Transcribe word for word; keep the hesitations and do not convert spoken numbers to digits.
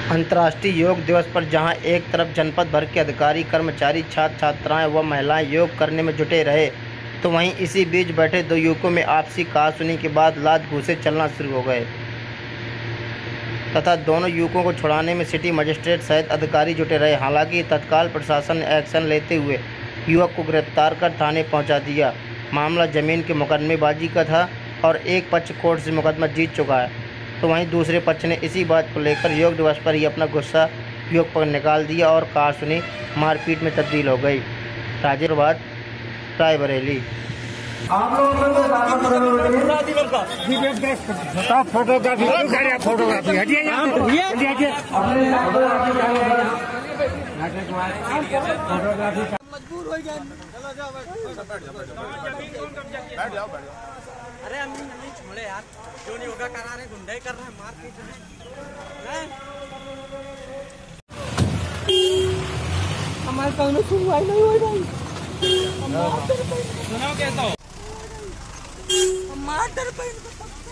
अंतर्राष्ट्रीय योग दिवस पर जहां एक तरफ जनपद भर के अधिकारी, कर्मचारी, छात्र छात्राएं व महिलाएं योग करने में जुटे रहे, तो वहीं इसी बीच बैठे दो युवकों में आपसी कहासुनी के बाद लात घूंसे चलना शुरू हो गए तथा दोनों युवकों को छुड़ाने में सिटी मजिस्ट्रेट सहित अधिकारी जुटे रहे। हालांकि तत्काल प्रशासन ने एक्शन लेते हुए युवक को गिरफ्तार कर थाने पहुंचा दिया। मामला जमीन के मुकदमेबाजी का था और एक पक्ष कोर्ट से मुकदमा जीत चुका है, तो वहीं दूसरे पक्ष ने इसी बात को लेकर योग दिवस पर ही अपना गुस्सा युवक पर निकाल दिया और कहासुनी मारपीट में तब्दील हो गई। राजेंद्र रायबरेली। आप लोगों फोटोग्राफी फोटोग्राफी हटिए मजबूर हो गए। अरे हम नहीं छोड़े यार, क्यों नहीं होगा, करा रहे गुंडे कर रहे हैं, मार पीट रहे हमारे कौन सुनवाई नहीं हो रही। सुनाओ कैसा हो? हम मार डर पे